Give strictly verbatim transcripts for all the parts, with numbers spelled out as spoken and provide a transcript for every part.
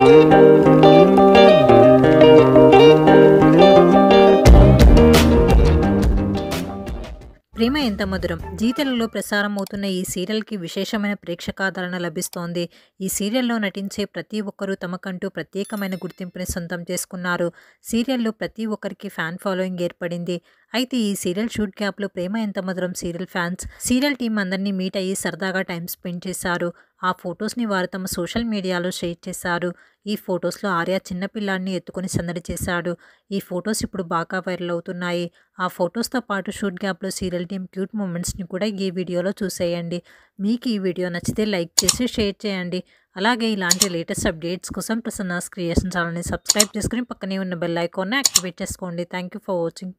ప్రేమ ఎంత మధురం జీ తెలుగులో ప్రసారం అవుతున్న ఈ సీరియల్కి విశేషమైన ప్రేక్షకాదరణ లభిస్తోంది. ఈ సీరియల్లో నటించే ప్రతి ఒక్కరూ తమకంటూ ప్రత్యేకమైన గుర్తింపుని సొంతం చేసుకున్నారు. సీరియల్లో ప్రతి ఒక్కరికి ఫ్యాన్ ఫాలోయింగ్ ఏర్పడింది. అయితే ఈ సీరియల్ షూట్ గ్యాప్లో ప్రేమ ఎంత మధురం సీరియల్ ఫ్యాన్స్ సీరియల్ టీం అందరినీ మీట్ అయ్యి సరదాగా టైం స్పెండ్ చేశారు. ఆ ఫొటోస్ని వారు తమ సోషల్ మీడియాలో షేర్ చేశారు. ఈ ఫొటోస్లో ఆర్య చిన్నపిల్లాడిని ఎత్తుకొని సందడి చేశాడు. ఈ ఫొటోస్ ఇప్పుడు బాగా వైరల్ అవుతున్నాయి. ఆ ఫొటోస్తో పాటు షూట్ గ్యాప్లో సీరియల్ టీం క్యూట్ మూమెంట్స్ని కూడా ఈ వీడియోలో చూసేయండి. మీకు ఈ వీడియో నచ్చితే లైక్ చేసి షేర్ చేయండి. అలాగే ఇలాంటి లేటెస్ట్ అప్డేట్స్ కోసం ప్రసన్నాస్ క్రియేషన్ ఛానల్ని సబ్స్క్రైబ్ చేసుకుని పక్కనే ఉన్న బెల్ ఐకాన్ని యాక్టివేట్ చేసుకోండి. Thank you for watching.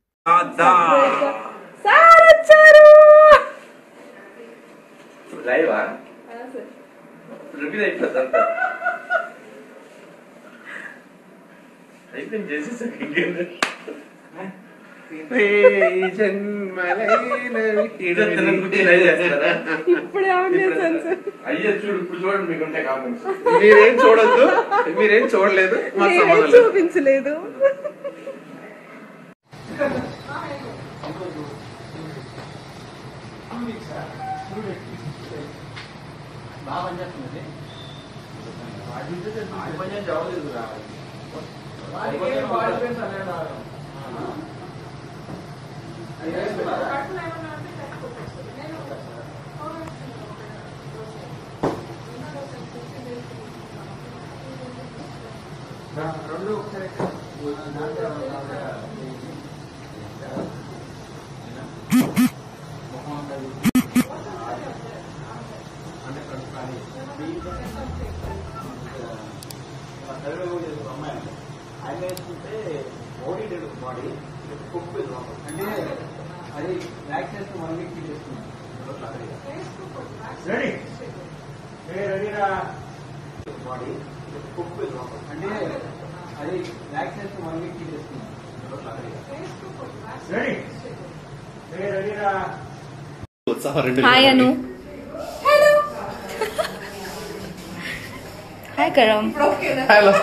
Repeat అయిపోతుంది అయిపోయింది చేసేసాక అయ్యో చూడు ఇప్పుడు చూడండి మీకుంటే కామెంట్స్ మీరేం చూడొద్దు మీరేం చూడలేదు చూపించలేదు బాగా పనిచేస్తుంది పని జవాబు రెండు ఒకసారి అమ్మాయి ఆయన వేసుకుంటే బాడీ బాడీ కుక్ అంటే అది బ్యాక్ చేస్తే వన్ వీక్ చేసుకున్నాం రెడీ రెడీరా బాడీ కుక్ అంటే అది బ్యాక్ చేస్తే వన్ వీక్ చేసుకున్నాం రెడీ రెడీరా హాయ్ అను हाय करम हेलो